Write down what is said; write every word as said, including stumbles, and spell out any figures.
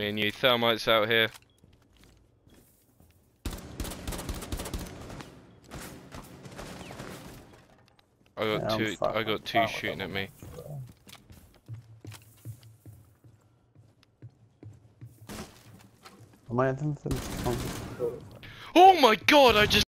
Me and you. Thermite's out here. I got Yeah, two. fuck, I got two fuck shooting with at me. Am I attempting to? Oh my god! I just.